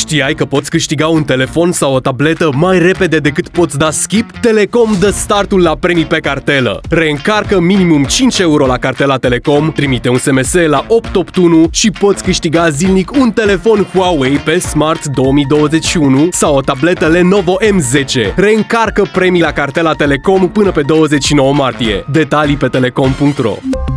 Știai că poți câștiga un telefon sau o tabletă mai repede decât poți da skip? Telecom dă startul la premii pe cartelă. Reîncarcă minimum 5 euro la cartela Telecom, trimite un SMS la 881 și poți câștiga zilnic un telefon Huawei pe Smart 2021 sau o tabletă Lenovo M10. Reîncarcă premii la cartela Telecom până pe 29 martie. Detalii pe telecom.ro.